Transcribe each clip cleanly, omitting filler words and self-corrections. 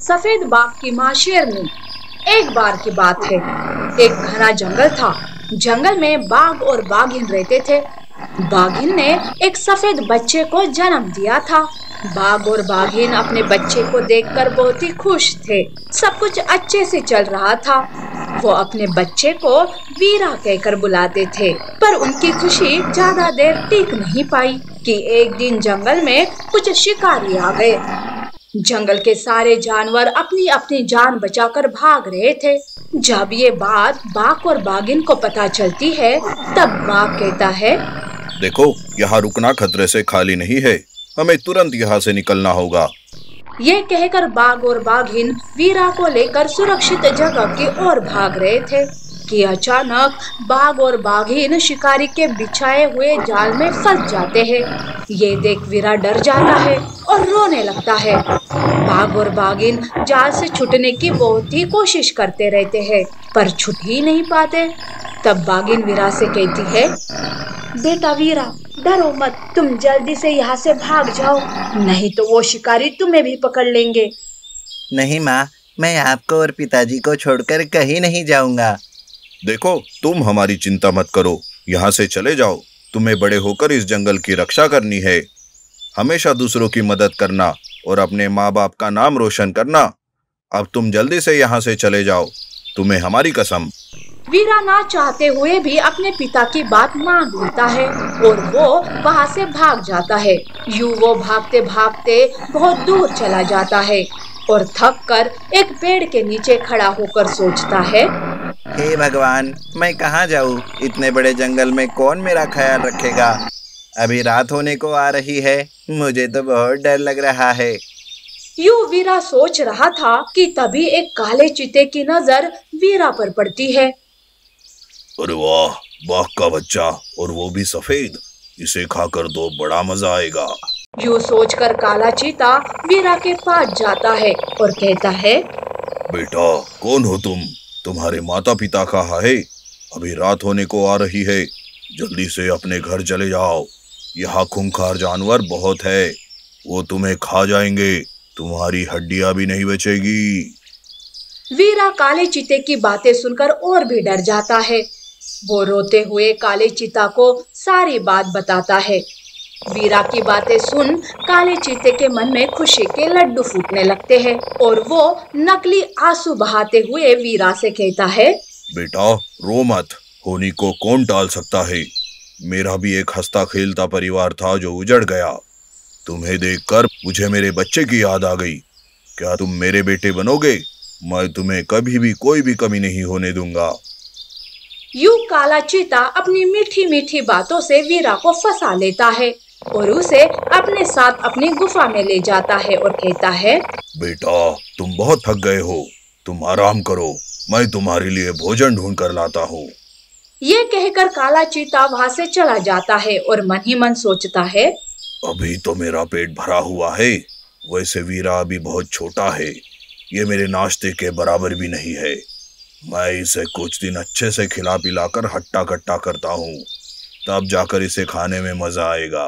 सफेद बाघ की माँ शेरनी। एक बार की बात है, एक घना जंगल था। जंगल में बाघ और बाघिन रहते थे। बाघिन ने एक सफेद बच्चे को जन्म दिया था। बाघ और बाघिन अपने बच्चे को देखकर बहुत ही खुश थे। सब कुछ अच्छे से चल रहा था। वो अपने बच्चे को वीरा कहकर बुलाते थे। पर उनकी खुशी ज्यादा देर टिक नहीं पाई कि एक दिन जंगल में कुछ शिकारी आ गए। जंगल के सारे जानवर अपनी अपनी जान बचाकर भाग रहे थे। जब ये बात बाघ और बाघिन को पता चलती है, तब बाघ कहता है, देखो, यहाँ रुकना खतरे से खाली नहीं है। हमें तुरंत यहाँ से निकलना होगा। ये कहकर बाघ और बाघिन वीरा को लेकर सुरक्षित जगह की ओर भाग रहे थे कि अचानक बाघ और बाघिन शिकारी के बिछाए हुए जाल में फंस जाते हैं। ये देख वीरा डर जाता है और रोने लगता है। बाघ और बाघिन जाल से छूटने की बहुत ही कोशिश करते रहते हैं, पर छूट ही नहीं पाते। तब बाघिन वीरा से कहती है, बेटा वीरा, डरो मत, तुम जल्दी से यहाँ से भाग जाओ, नहीं तो वो शिकारी तुम्हें भी पकड़ लेंगे। नहीं माँ, मैं आपको और पिताजी को छोड़कर कहीं नहीं जाऊंगा। देखो, तुम हमारी चिंता मत करो, यहाँ से चले जाओ। तुम्हें बड़े होकर इस जंगल की रक्षा करनी है, हमेशा दूसरों की मदद करना और अपने माँ बाप का नाम रोशन करना। अब तुम जल्दी से यहाँ से चले जाओ, तुम्हें हमारी कसम। वीरा ना चाहते हुए भी अपने पिता की बात मान लेता है और वो वहाँ से भाग जाता है। यूं वो भागते भागते बहुत दूर चला जाता है और थक कर एक पेड़ के नीचे खड़ा होकर सोचता है, हे भगवान, मैं कहाँ जाऊँ? इतने बड़े जंगल में कौन मेरा ख्याल रखेगा? अभी रात होने को आ रही है, मुझे तो बहुत डर लग रहा है। यूं वीरा सोच रहा था कि तभी एक काले चीते की नजर वीरा पर पड़ती है। अरे वाह, बाघ का बच्चा, और वो भी सफेद। इसे खाकर तो बड़ा मजा आएगा। यूं सोचकर काला चीता वीरा के पास जाता है और कहता है, बेटा, कौन हो तुम? तुम्हारे माता पिता कहाँ है? अभी रात होने को आ रही है, जल्दी से अपने घर चले जाओ। यहाँ खूंखार जानवर बहुत है, वो तुम्हें खा जाएंगे, तुम्हारी हड्डियां भी नहीं बचेगी। वीरा काले चीते की बातें सुनकर और भी डर जाता है। वो रोते हुए काले चीता को सारी बात बताता है। वीरा की बातें सुन काले चीते के मन में खुशी के लड्डू फूटने लगते हैं और वो नकली आंसू बहाते हुए वीरा से कहता है, बेटा, रो मत, होनी को कौन टाल सकता है। मेरा भी एक हंसता खेलता परिवार था जो उजड़ गया। तुम्हें देखकर मुझे मेरे बच्चे की याद आ गई। क्या तुम मेरे बेटे बनोगे? मैं तुम्हें कभी भी कोई भी कमी नहीं होने दूंगा। यूं काला चीता अपनी मीठी मीठी बातों से वीरा को फंसा लेता है और उसे अपने साथ अपनी गुफा में ले जाता है और कहता है, बेटा, तुम बहुत थक गए हो, तुम आराम करो, मैं तुम्हारे लिए भोजन ढूंढ कर लाता हूँ। ये कहकर काला चीता वहाँ से चला जाता है और मन ही मन सोचता है, अभी तो मेरा पेट भरा हुआ है, वैसे वीरा अभी बहुत छोटा है, ये मेरे नाश्ते के बराबर भी नहीं है। मैं इसे कुछ दिन अच्छे से खिला पिलाकर हट्टा कट्टा करता हूँ, तब जाकर इसे खाने में मजा आएगा।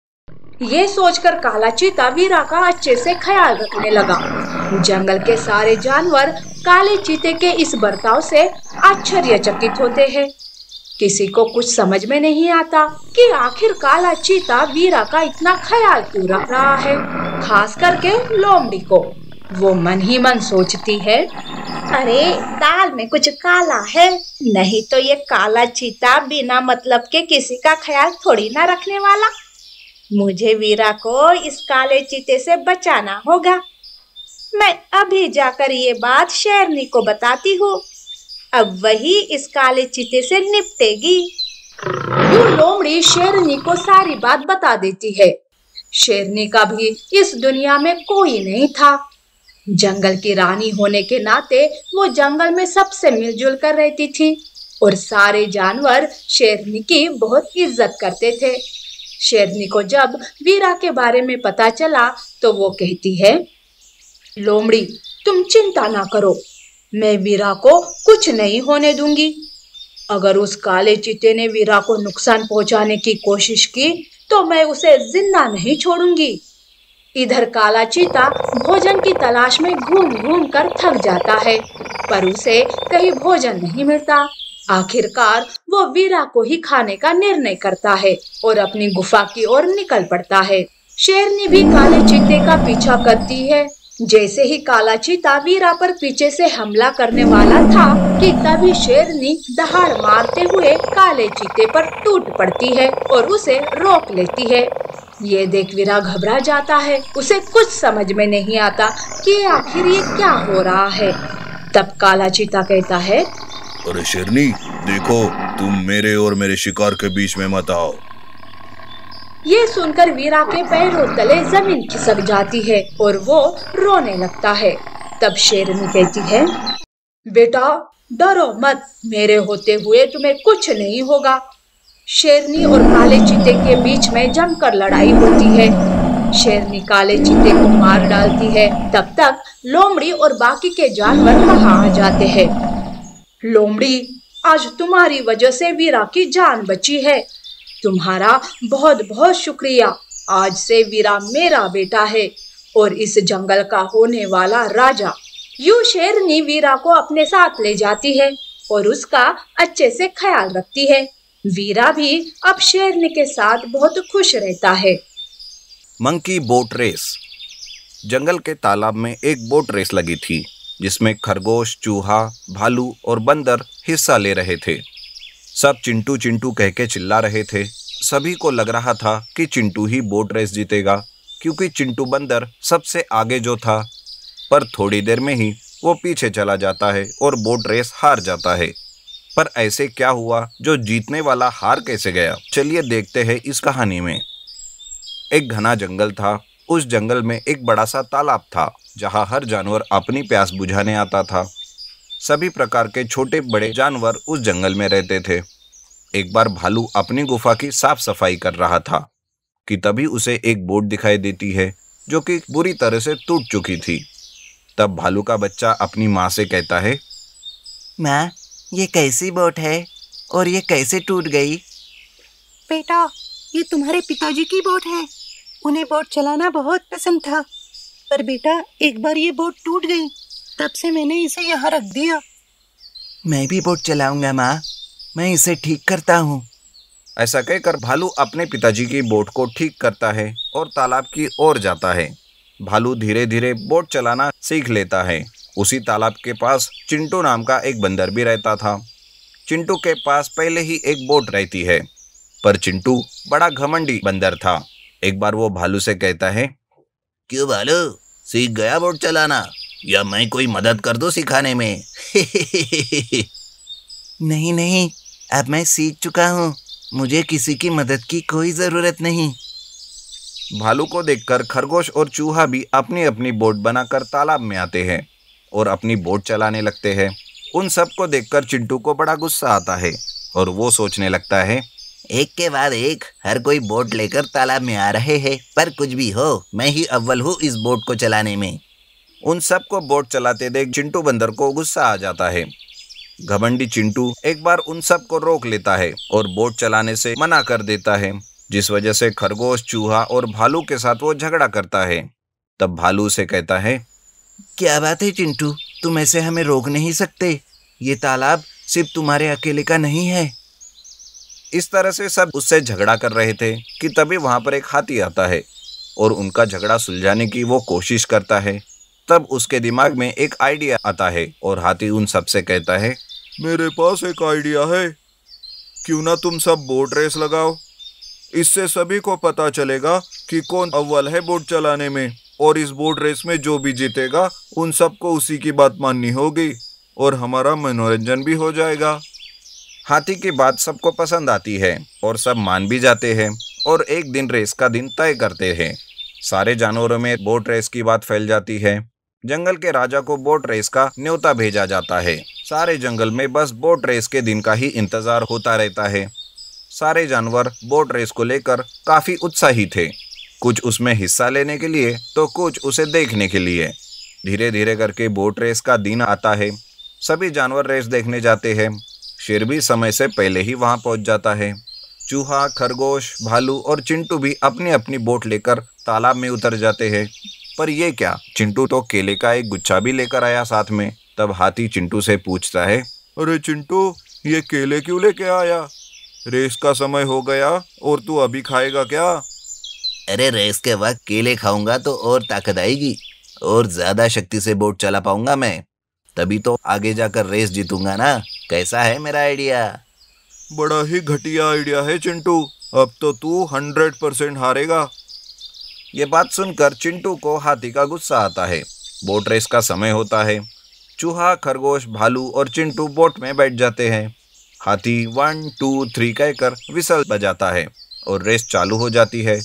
ये सोचकर काला चीता वीरा का अच्छे से ख्याल रखने लगा। जंगल के सारे जानवर काले चीते के इस बर्ताव से आश्चर्यचकित होते हैं। किसी को कुछ समझ में नहीं आता कि आखिर काला चीता वीरा का इतना ख्याल क्यों रख रहा है, खास करके लोमड़ी को। वो मन ही मन सोचती है, अरे दाल में कुछ काला है, नहीं तो ये काला चीता बिना मतलब के किसी का ख्याल थोड़ी ना रखने वाला। मुझे वीरा को इस काले चीते से बचाना होगा। मैं अभी जाकर ये बात शेरनी को बताती हूँ, अब वही इस काले चीते से निपटेगी। यूं लोमड़ी शेरनी को सारी बात बता देती है। शेरनी का भी इस दुनिया में कोई नहीं था। जंगल की रानी होने के नाते वो जंगल में सबसे मिलजुल कर रहती थी और सारे जानवर शेरनी की बहुत इज्जत करते थे। शेरनी को जब वीरा के बारे में पता चला तो वो कहती है, लोमड़ी, तुम चिंता ना करो, मैं वीरा को कुछ नहीं होने दूंगी। अगर उस काले चीते ने वीरा को नुकसान पहुंचाने की कोशिश की तो मैं उसे जिंदा नहीं छोड़ूंगी। इधर काला चीता भोजन की तलाश में घूम घूम कर थक जाता है, पर उसे कहीं भोजन नहीं मिलता। आखिरकार वो वीरा को ही खाने का निर्णय करता है और अपनी गुफा की ओर निकल पड़ता है। शेरनी भी काले चीते का पीछा करती है। जैसे ही काला चीता वीरा पर पीछे से हमला करने वाला था कि तभी शेरनी दहाड़ मारते हुए काले चीते पर टूट पड़ती है और उसे रोक लेती है। ये देख वीरा घबरा जाता है। उसे कुछ समझ में नहीं आता कि आखिर ये क्या हो रहा है। तब काला चीता कहता है, अरे शेरनी, देखो, तुम मेरे और मेरे शिकार के बीच में मत आओ। ये सुनकर वीरा के पैरों तले जमीन खिसक जाती है और वो रोने लगता है। तब शेरनी कहती है, बेटा डरो मत, मेरे होते हुए तुम्हें कुछ नहीं होगा। शेरनी और काले चीते के बीच में जमकर लड़ाई होती है। शेरनी काले चीते को मार डालती है। तब तक लोमड़ी और बाकी के जानवर वहां आ जाते हैं। लोमड़ी, आज तुम्हारी वजह से वीरा की जान बची है। तुम्हारा बहुत बहुत शुक्रिया। आज से वीरा मेरा बेटा है और इस जंगल का होने वाला राजा। यूं शेरनी वीरा को अपने साथ ले जाती है और उसका अच्छे से ख्याल रखती है। वीरा भी अब शेरनी के साथ बहुत खुश रहता है। Monkey boat race. जंगल के तालाब में एक बोट रेस लगी थी जिसमें खरगोश, चूहा, भालू और बंदर हिस्सा ले रहे थे। सब चिंटू चिंटू कह के चिल्ला रहे थे। सभी को लग रहा था कि चिंटू ही बोट रेस जीतेगा, क्योंकि चिंटू बंदर सबसे आगे जो था। पर थोड़ी देर में ही वो पीछे चला जाता है और बोट रेस हार जाता है। पर ऐसे क्या हुआ जो जीतने वाला हार कैसे गया? चलिए देखते हैं इस कहानी में। एक घना जंगल था। उस जंगल में एक बड़ा सा तालाब था जहाँ हर जानवर अपनी प्यास बुझाने आता था। सभी प्रकार के छोटे बड़े जानवर उस जंगल में रहते थे। एक बार भालू अपनी गुफा की साफ सफाई कर रहा था कि तभी उसे एक बोट दिखाई देती है जो कि बुरी तरह से टूट चुकी थी। तब भालू का बच्चा अपनी माँ से कहता है, माँ, ये कैसी बोट है और ये कैसे टूट गई? बेटा, ये तुम्हारे पिताजी की बोट है। उन्हें बोट चलाना बहुत पसंद था, पर बेटा एक बार ये बोट टूट गई, तब से मैंने इसे यहाँ रख दिया। मैं भी बोट चलाऊंगा माँ, मैं इसे ठीक करता हूँ। ऐसा कहकर भालू अपने पिताजी की बोट को ठीक करता है और तालाब की ओर जाता है। भालू धीरे धीरे बोट चलाना सीख लेता है। उसी तालाब के पास चिंटू नाम का एक बंदर भी रहता था। चिंटू के पास पहले ही एक बोट रहती है, पर चिंटू बड़ा घमंडी बंदर था। एक बार वो भालू से कहता है, क्यों भालू, सीख गया बोट चलाना, या मैं कोई मदद कर दूं सिखाने में? नहीं नहीं, अब मैं सीख चुका हूँ, मुझे किसी की मदद की कोई जरूरत नहीं। भालू को देखकर खरगोश और चूहा भी अपनी अपनी बोट बनाकर तालाब में आते हैं और अपनी बोट चलाने लगते हैं। उन सब को देखकर चिंटू को बड़ा गुस्सा आता है और वो सोचने लगता है, एक के बाद एक हर कोई बोट लेकर तालाब में आ रहे हैं, पर कुछ भी हो, मैं ही अव्वल हूँ इस बोट को चलाने में। उन सब को बोट चलाते देख चिंटू बंदर को गुस्सा आ जाता है। घमंडी चिंटू एक बार उन सब को रोक लेता है और बोट चलाने से मना कर देता है, जिस वजह से खरगोश, चूहा और भालू के साथ वो झगड़ा करता है। तब भालू से कहता है, क्या बात है चिंटू, तुम ऐसे हमें रोक नहीं सकते, ये तालाब सिर्फ तुम्हारे अकेले का नहीं है। इस तरह से सब उससे झगड़ा कर रहे थे कि तभी वहां पर एक हाथी आता है और उनका झगड़ा सुलझाने की वो कोशिश करता है। तब उसके दिमाग में एक आइडिया आता है और हाथी उन सब से कहता है, मेरे पास एक आइडिया है, क्यों ना तुम सब बोट रेस लगाओ। इससे सभी को पता चलेगा कि कौन अव्वल है बोट चलाने में, और इस बोट रेस में जो भी जीतेगा उन सबको उसी की बात माननी होगी और हमारा मनोरंजन भी हो जाएगा। हाथी की बात सबको पसंद आती है और सब मान भी जाते हैं और एक दिन रेस का दिन तय करते हैं। सारे जानवरों में बोट रेस की बात फैल जाती है। जंगल के राजा को बोट रेस का न्योता भेजा जाता है। सारे जंगल में बस बोट रेस के दिन का ही इंतजार होता रहता है। सारे जानवर बोट रेस को लेकर काफी उत्साही थे, कुछ उसमें हिस्सा लेने के लिए तो कुछ उसे देखने के लिए। धीरे धीरे करके बोट रेस का दिन आता है। सभी जानवर रेस देखने जाते हैं। शेर भी समय से पहले ही वहां पहुंच जाता है। चूहा, खरगोश, भालू और चिंटू भी अपनी अपनी बोट लेकर तालाब में उतर जाते हैं। पर ये क्या, चिंटू तो केले का एक गुच्छा भी लेकर आया साथ में। तब हाथी चिंटू से पूछता है, अरे चिंटू, ये केले क्यों लेके आया? रेस का समय हो गया और तू अभी खाएगा क्या? अरे रेस के वक्त केले खाऊंगा तो और ताकत आएगी और ज्यादा शक्ति से बोट चला पाऊंगा मैं, तभी तो आगे जाकर रेस जीतूंगा ना। कैसा है मेरा आइडिया? बड़ा ही घटिया आइडिया है चिंटू, अब तो तू 100% हारेगा। ये बात सुनकर चिंटू को हाथी का गुस्सा आता है। बोट रेस का समय होता है। चूहा, खरगोश, भालू और चिंटू बोट में बैठ जाते हैं। हाथी 1 2 3 कहकर विसल बजाता है और रेस चालू हो जाती है।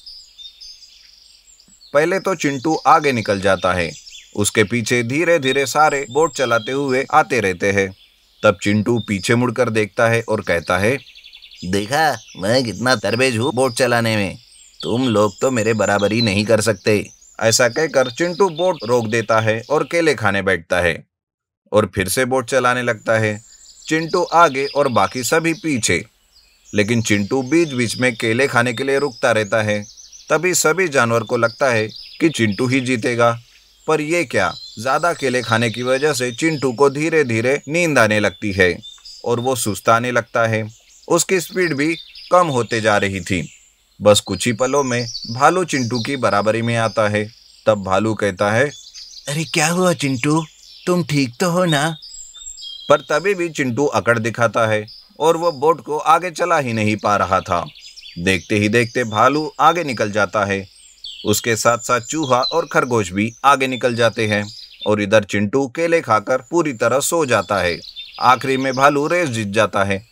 पहले तो चिंटू आगे निकल जाता है, उसके पीछे धीरे धीरे सारे बोट चलाते हुए आते रहते हैं। तब चिंटू पीछे मुड़कर देखता है और कहता है, देखा मैं कितना तरबेज हूँ बोट चलाने में, तुम लोग तो मेरे बराबरी नहीं कर सकते। ऐसा कहकर चिंटू बोट रोक देता है और केले खाने बैठता है और फिर से बोट चलाने लगता है। चिंटू आगे और बाकी सभी पीछे, लेकिन चिंटू बीच बीच में केले खाने के लिए रुकता रहता है। तभी सभी जानवर को लगता है कि चिंटू ही जीतेगा। पर ये क्या, ज्यादा केले खाने की वजह से चिंटू को धीरे धीरे नींद आने लगती है और वो सुस्ताने लगता है। उसकी स्पीड भी कम होते जा रही थी। बस कुछ ही पलों में भालू चिंटू की बराबरी में आता है। तब भालू कहता है, अरे क्या हुआ चिंटू, तुम ठीक तो हो ना? पर तभी भी चिंटू अकड़ दिखाता है और वो बोट को आगे चला ही नहीं पा रहा था। देखते ही देखते भालू आगे निकल जाता है। उसके साथ साथ चूहा और खरगोश भी आगे निकल जाते हैं और इधर चिंटू केले खाकर पूरी तरह सो जाता है। आखिरी में भालू रेस जीत जाता है।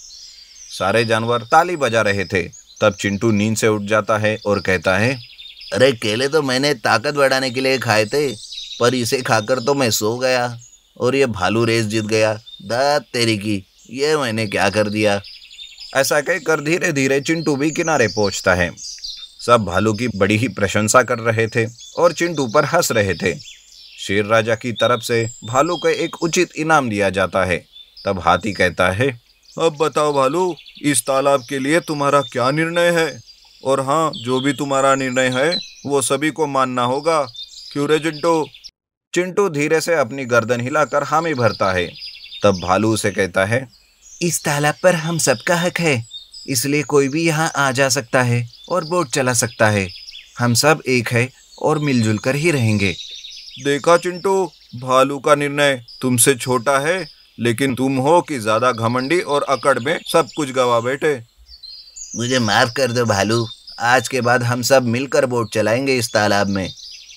सारे जानवर ताली बजा रहे थे। तब चिंटू नींद से उठ जाता है और कहता है, अरे केले तो मैंने ताकत बढ़ाने के लिए खाए थे, पर इसे खाकर तो मैं सो गया और ये भालू रेस जीत गया। दात तेरी की, ये मैंने क्या कर दिया। ऐसा कहकर धीरे धीरे चिंटू भी किनारे पहुंचता है। सब भालू की बड़ी ही प्रशंसा कर रहे थे और चिंटू पर हंस रहे थे। शेर राजा की तरफ से भालू को एक उचित इनाम दिया जाता है। तब हाथी कहता है, अब बताओ भालू, इस तालाब के लिए तुम्हारा क्या निर्णय है? और हाँ, जो भी तुम्हारा निर्णय है वो सभी को मानना होगा, क्यों रे चिंटू? चिंटू धीरे से अपनी गर्दन हिलाकर हामी भरता है। तब भालू उसे कहता है, इस तालाब पर हम सबका हक है, इसलिए कोई भी यहाँ आ जा सकता है और बोट चला सकता है। हम सब एक है और मिलजुल कर ही रहेंगे। देखा चिंटू, भालू का निर्णय तुमसे छोटा है, लेकिन तुम हो कि ज्यादा घमंडी और अकड़ में सब कुछ गवा बैठे। मुझे माफ कर दो भालू, आज के बाद हम सब मिलकर बोट चलाएंगे इस तालाब में।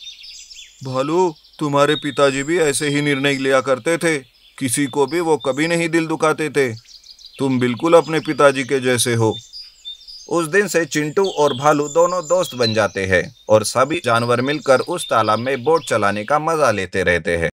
भालू, तुम्हारे पिताजी भी ऐसे ही निर्णय लिया करते थे, किसी को भी वो कभी नहीं दिल दुखाते थे। तुम बिल्कुल अपने पिताजी के जैसे हो। उस दिन से चिंटू और भालू दोनों दोस्त बन जाते हैं और सभी जानवर मिलकर उस तालाब में बोट चलाने का मजा लेते रहते हैं।